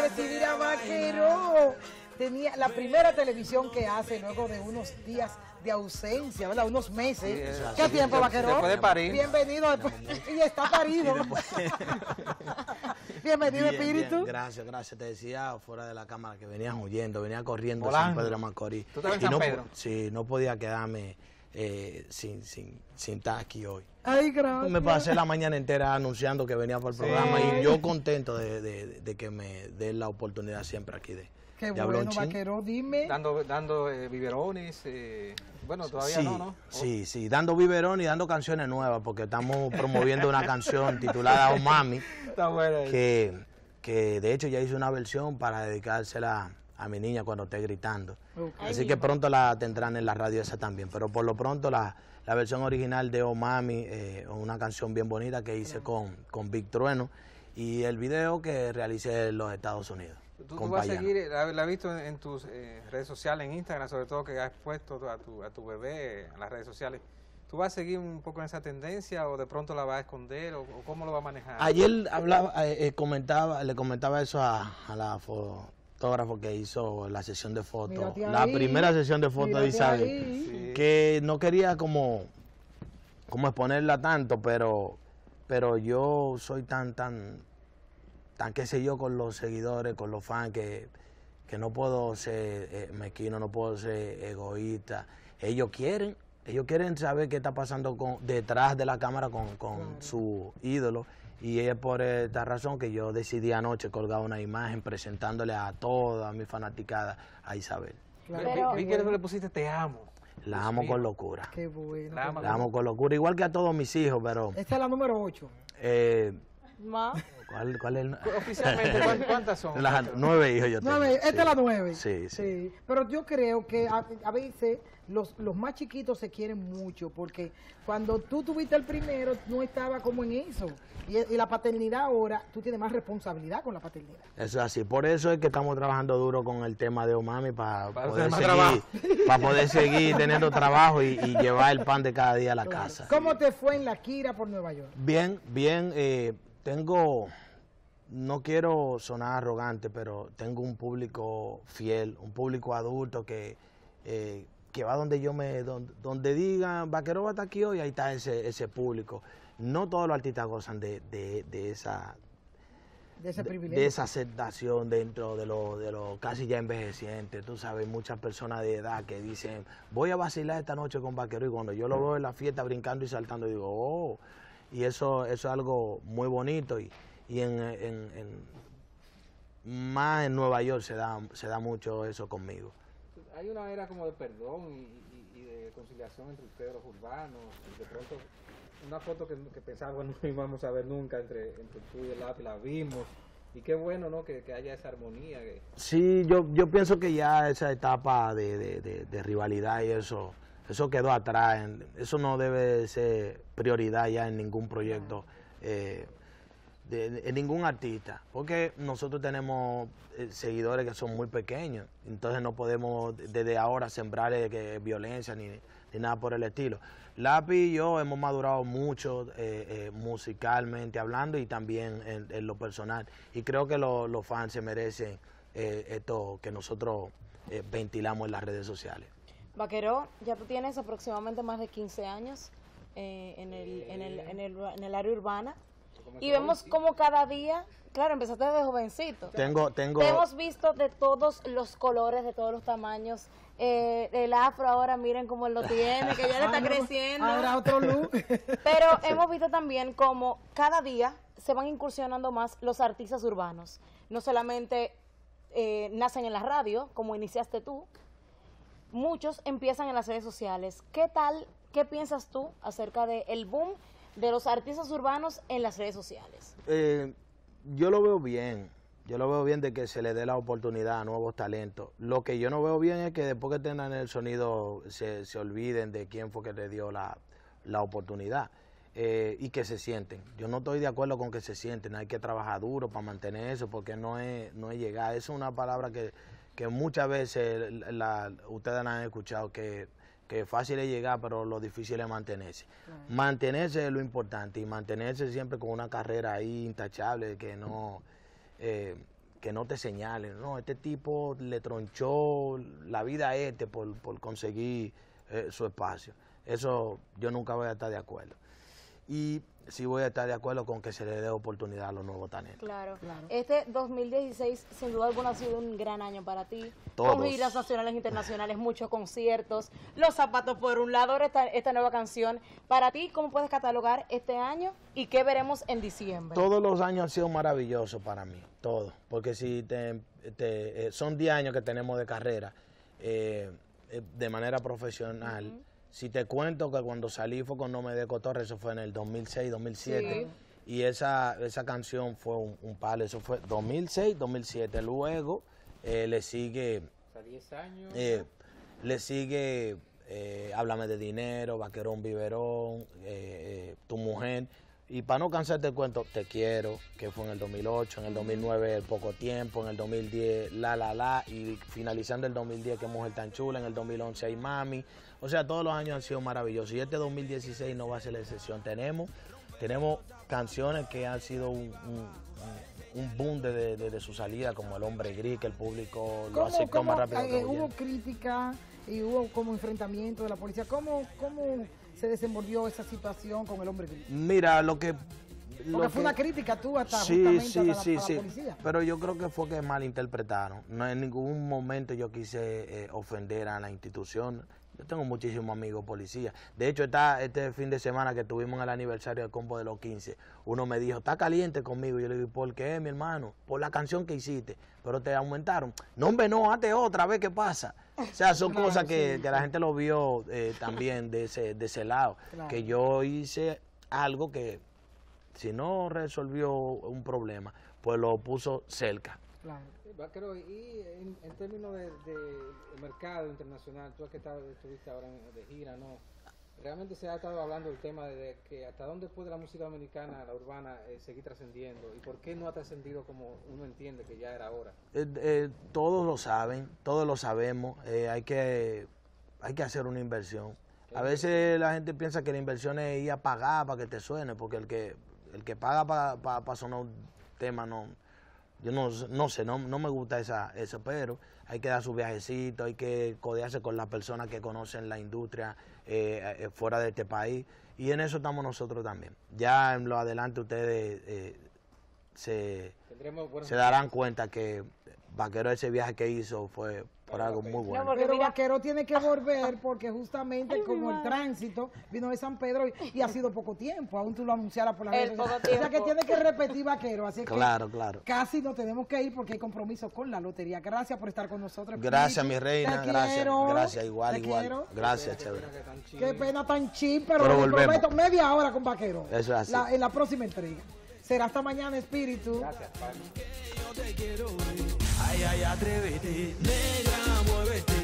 recibir a Vaqueró. Tenía la primera televisión que hace luego de unos días de ausencia, ¿verdad? Unos meses. Sí, ¿Qué tiempo, Vaqueró? Después de parir. Bienvenido. Y está parido. Bienvenido, Bien, espíritu. bien, gracias, gracias. Te decía fuera de la cámara que venías huyendo, venía corriendo de Volando. San Pedro de Macorís. ¿Tú estabas en Y San no, Pedro? Sí, no podía quedarme sin estar aquí hoy. Ay, gracias. Me pasé la mañana entera anunciando que venía por el programa y yo contento de que me den la oportunidad siempre aquí de Qué hablar bueno, un chin. Vaqueró, dime. Dando biberones, bueno, todavía Sí, no. sí, dando biberón y dando canciones nuevas, porque estamos promoviendo una canción titulada Oh Mami, Está bueno. que de hecho ya hice una versión para dedicársela a mi niña cuando esté gritando. Okay. Así que pronto la tendrán en la radio esa también, pero por lo pronto la versión original de Oh Mami, una canción bien bonita que hice con Big Trueno, y el video que realicé en los Estados Unidos. Tú con vas a Payano. seguir, la he visto en tus redes sociales, en Instagram, sobre todo que has puesto a tu bebé en las redes sociales. ¿Tú vas a seguir un poco en esa tendencia o de pronto la vas a esconder o cómo lo vas a manejar? Ayer hablaba, le comentaba eso a la fotógrafo que hizo la sesión de fotos, Mírate la ahí, primera sesión de fotos de mírate Isabel, ahí. Sí. que no quería como exponerla tanto, pero yo soy tan qué sé yo con los seguidores, con los fans, que no puedo ser mezquino, no puedo ser egoísta. Ellos quieren saber qué está pasando detrás de la cámara con su ídolo, y es por esta razón que yo decidí anoche colgar una imagen presentándole a toda mi fanaticada a Isabel. Claro, Vi qué que bueno. le pusiste te amo. La Dios amo mío. con locura. Qué bueno. La qué ama. bueno. La amo con locura, igual que a todos mis hijos, pero Esta es la número 8. Más. ¿cuál es el? Oficialmente, ¿cuántas son? Las 9 hijos yo tengo. Esta es la 9. Sí. Pero yo creo que a veces los más chiquitos se quieren mucho, porque cuando tú tuviste el primero no estaba como en eso. Y la paternidad ahora, tú tienes más responsabilidad con la paternidad. Eso es así. Por eso es que estamos trabajando duro con el tema de Omami para hacer más trabajo. poder seguir teniendo trabajo y llevar el pan de cada día a la casa. ¿Cómo te fue en la gira por Nueva York? Bien. No quiero sonar arrogante, pero tengo un público fiel, un público adulto que va donde digan Vaqueró va a estar aquí hoy, ahí está ese público. No todos los artistas gozan de esa Privilegio. de esa aceptación dentro de lo casi ya envejeciente. Tú sabes, muchas personas de edad que dicen, voy a vacilar esta noche con Vaqueró, y cuando yo lo veo en la fiesta brincando y saltando, digo, oh, y eso es algo muy bonito, y más en Nueva York se da mucho eso conmigo. Hay una era como de perdón y de conciliación entre ustedes los urbanos, y de pronto una foto que pensábamos no íbamos a ver nunca entre tú y el lápiz, la vimos, y qué bueno, ¿no?, que haya esa armonía. Sí, yo pienso que ya esa etapa de rivalidad y eso quedó atrás. Eso no debe ser prioridad ya en ningún proyecto, en ningún artista, porque nosotros tenemos seguidores que son muy pequeños, entonces no podemos desde ahora sembrar violencia ni nada por el estilo. Lápiz y yo hemos madurado mucho musicalmente hablando, y también en lo personal, y creo que los fans se merecen esto que nosotros ventilamos en las redes sociales. Vaqueró, ya tú tienes aproximadamente más de 15 años en el área urbana, y vemos como cada día, claro, empezaste desde jovencito. Te hemos visto de todos los colores, de todos los tamaños. El afro ahora, miren cómo él lo tiene, que ya le está creciendo. Ahora otro look. Pero hemos visto también como cada día se van incursionando más los artistas urbanos. No solamente nacen en la radio, como iniciaste tú, muchos empiezan en las redes sociales. ¿Qué piensas tú acerca del boom de los artistas urbanos en las redes sociales? Yo lo veo bien. Yo lo veo bien de que se le dé la oportunidad a nuevos talentos. Lo que yo no veo bien es que después que tengan el sonido se olviden de quién fue que le dio la oportunidad, y que se sienten. Yo no estoy de acuerdo con que se sienten. Hay que trabajar duro para mantener eso, porque no es llegar. Es una palabra que muchas veces ustedes han escuchado, que fácil es llegar, pero lo difícil es mantenerse. Mantenerse es lo importante, y mantenerse siempre con una carrera ahí intachable, que que no te señalen. No, este tipo le tronchó la vida a este por conseguir su espacio. Eso yo nunca voy a estar de acuerdo. Y sí voy a estar de acuerdo con que se le dé oportunidad a los nuevos talentos. Claro. Este 2016 sin duda alguna ha sido un gran año para ti. Todos. Con giras nacionales e internacionales, muchos conciertos, Los Zapatos por un lado, ahora esta nueva canción. Para ti, ¿cómo puedes catalogar este año y qué veremos en diciembre? Todos los años han sido maravillosos para mí, todos. Porque si son 10 años que tenemos de carrera de manera profesional. Si te cuento que cuando salí fue con No Me De Cotorra, eso fue en el 2006, 2007. Sí. Y esa canción fue un palo, eso fue 2006, 2007. Luego le sigue... O sea, 10 años. Le sigue Háblame de Dinero, Vaquerón Biberón, Tu Mujer. Y para no cansarte el cuento, Te Quiero, que fue en el 2008, en el 2009 El Poco Tiempo, en el 2010 La, y finalizando el 2010 Qué Mujer Tan Chula, en el 2011 Ay Mami. O sea, todos los años han sido maravillosos y este 2016 no va a ser la excepción. Tenemos canciones que han sido un boom desde su salida, como El Hombre Gris, que el público lo aceptó más rápido. Hubo crítica y hubo como enfrentamiento de la policía. ¿Cómo se desenvolvió esa situación con El Hombre Gris? Mira, porque fue una crítica tú hasta sí, justamente a la policía. Pero yo creo que fue que malinterpretaron. No, en ningún momento yo quise ofender a la institución. Yo tengo muchísimos amigos policías. De hecho, este fin de semana que tuvimos el aniversario del combo de los 15, uno me dijo, está caliente conmigo. Yo le digo, ¿por qué, mi hermano? Por la canción que hiciste. Pero te aumentaron. No, hombre, no, hazte otra, vez qué pasa. O sea, son cosas que la gente lo vio también de ese lado. Claro. Que yo hice algo que, si no resolvió un problema, pues lo puso cerca. Claro. Vaquero, y en términos de mercado internacional, tú que estuviste ahora de gira, ¿no? Realmente se ha estado hablando del tema de que hasta dónde puede la música dominicana, la urbana, seguir trascendiendo y por qué no ha trascendido como uno entiende que ya era hora. Todos lo saben, todos lo sabemos, hay que hacer una inversión. A veces la gente piensa que la inversión es ir a pagar para que te suene, porque el que paga para sonar un tema no... Yo no sé, no me gusta eso, pero hay que dar su viajecito, hay que codearse con las personas que conocen la industria fuera de este país, y en eso estamos nosotros también. Ya en lo adelante ustedes se darán cuenta que Vaquero, ese viaje que hizo fue por algo muy bueno. No, pero Vaquero tiene que volver porque justamente como el tránsito vino de San Pedro y ha sido poco tiempo, aún tú lo anunciaras por la redes sociales. O sea que tiene que repetir Vaquero, así que claro. Casi nos tenemos que ir porque hay compromiso con la lotería. Gracias por estar con nosotros. Gracias, mi reina, gracias, igual. Gracias, chévere. Qué pena tan chip, pero les prometo media hora con Vaquero. Eso es así. En la próxima entrega. Será hasta mañana, espíritu. Gracias, Pani. Ay, ay, atrévete, negra, muévete.